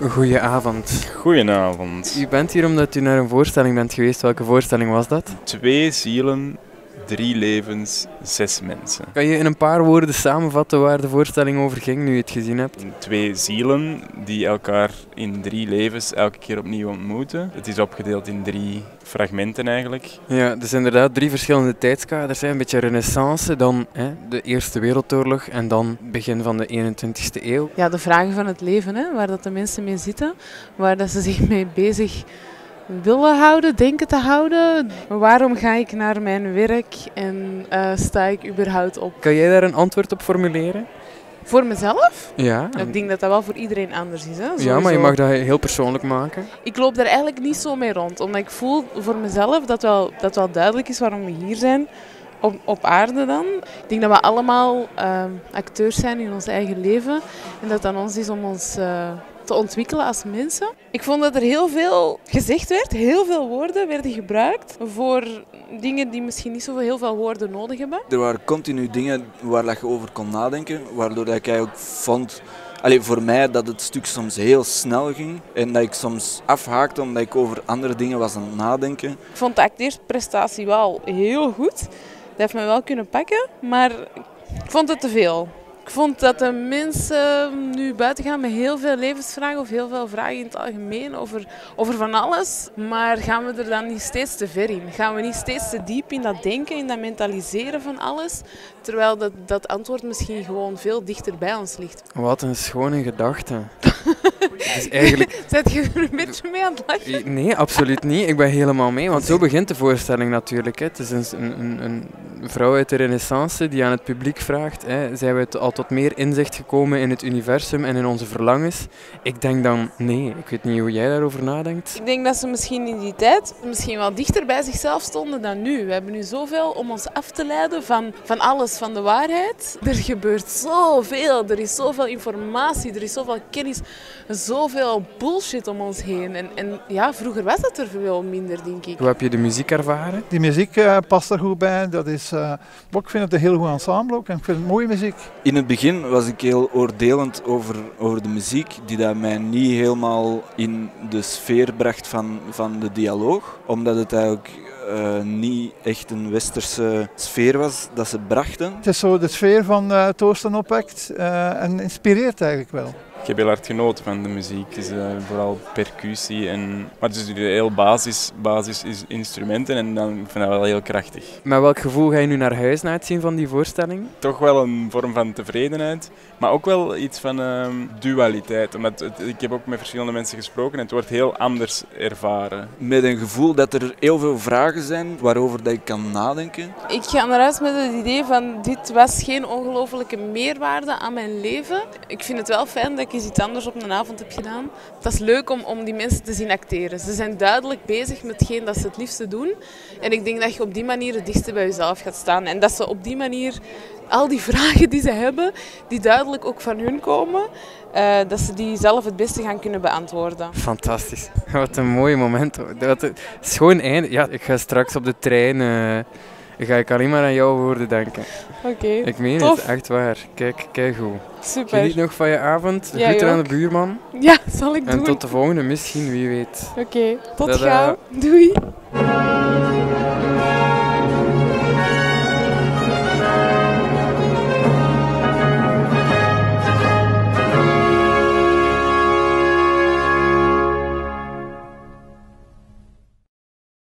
Goedenavond. Goedenavond. U bent hier omdat u naar een voorstelling bent geweest. Welke voorstelling was dat? 2 zielen, 3 levens, 6 mensen. Kan je in een paar woorden samenvatten waar de voorstelling over ging, nu je het gezien hebt? 2 zielen die elkaar in 3 levens elke keer opnieuw ontmoeten. Het is opgedeeld in 3 fragmenten eigenlijk. Ja, dus inderdaad 3 verschillende tijdskaders. Een beetje renaissance, dan de Eerste Wereldoorlog en dan begin van de 21ste eeuw. Ja, de vragen van het leven, waar dat de mensen mee zitten, waar dat ze zich mee bezig willen houden, denken te houden. Waarom ga ik naar mijn werk en sta ik überhaupt op? Kan jij daar een antwoord op formuleren? Voor mezelf? Ja. Ik denk dat dat wel voor iedereen anders is. Hè? Sowieso. Ja, maar je mag dat heel persoonlijk maken. Ik loop daar eigenlijk niet zo mee rond, omdat ik voel voor mezelf dat wel duidelijk is waarom we hier zijn. Op aarde dan. Ik denk dat we allemaal acteurs zijn in ons eigen leven en dat het aan ons is om ons te ontwikkelen als mensen. Ik vond dat er heel veel gezegd werd, heel veel woorden werden gebruikt voor dingen die misschien niet zo heel veel woorden nodig hebben. Er waren continu dingen waar je over kon nadenken, waardoor ik eigenlijk vond, voor mij, dat het stuk soms heel snel ging en dat ik soms afhaakte omdat ik over andere dingen was aan het nadenken. Ik vond de acteersprestatie wel heel goed. Dat heeft me wel kunnen pakken, maar ik vond het te veel. Ik vond dat de mensen nu buiten gaan met heel veel levensvragen of heel veel vragen in het algemeen over van alles. Maar gaan we er dan niet steeds te ver in? Gaan we niet steeds te diep in dat denken, in dat mentaliseren van alles? Terwijl dat antwoord misschien gewoon veel dichter bij ons ligt. Wat een schone gedachte. Dus eigenlijk... Zet je er een beetje mee aan het lachen? Nee, absoluut niet. Ik ben helemaal mee, want zo begint de voorstelling natuurlijk. Hè. Het is een vrouw uit de Renaissance die aan het publiek vraagt, zijn we al tot meer inzicht gekomen in het universum en in onze verlangens? Ik denk dan, nee. Ik weet niet hoe jij daarover nadenkt. Ik denk dat ze misschien in die tijd misschien wel dichter bij zichzelf stonden dan nu. We hebben nu zoveel om ons af te leiden van alles, van de waarheid. Er gebeurt zoveel, er is zoveel informatie, er is zoveel kennis, zoveel bullshit om ons heen. En ja, vroeger was dat er veel minder, denk ik. Hoe heb je de muziek ervaren? Die muziek past er goed bij. Dat is, ik vind het een heel goed ensemble ook en ik vind het mooie muziek. In het begin was ik heel oordelend over de muziek, die dat mij niet helemaal in de sfeer bracht van de dialoog. Omdat het eigenlijk niet echt een westerse sfeer was dat ze brachten. Het is zo de sfeer van het Oosten opwekt en inspireert eigenlijk wel. Ik heb heel hard genoten van de muziek. Het is vooral percussie maar het is heel basis instrumenten en dan vind ik dat wel heel krachtig. Met welk gevoel ga je nu naar huis na het zien van die voorstelling? Toch wel een vorm van tevredenheid, maar ook wel iets van dualiteit. Omdat ik heb ook met verschillende mensen gesproken en het wordt heel anders ervaren. Met een gevoel dat er heel veel vragen zijn waarover dat ik kan nadenken. Ik ga naar huis met het idee van dit was geen ongelofelijke meerwaarde aan mijn leven. Ik vind het wel fijn dat ik eens iets anders op een avond heb gedaan. Dat is leuk om die mensen te zien acteren. Ze zijn duidelijk bezig met hetgeen dat ze het liefste doen. En ik denk dat je op die manier het dichtste bij jezelf gaat staan. En dat ze op die manier al die vragen die ze hebben, die duidelijk ook van hun komen, dat ze die zelf het beste gaan kunnen beantwoorden. Fantastisch. Wat een mooi moment. Het is gewoon einde. Ja, ik ga straks op de trein... ga ik alleen maar aan jouw woorden denken. Oké, Ik meen tof. het, echt waar. Kijk goed. Super. Geniet nog van je avond. Jij Groeten aan ook. de buurman. Ja, zal ik doen. En tot de volgende, misschien, wie weet. Oké, tot Tada. gauw. Doei.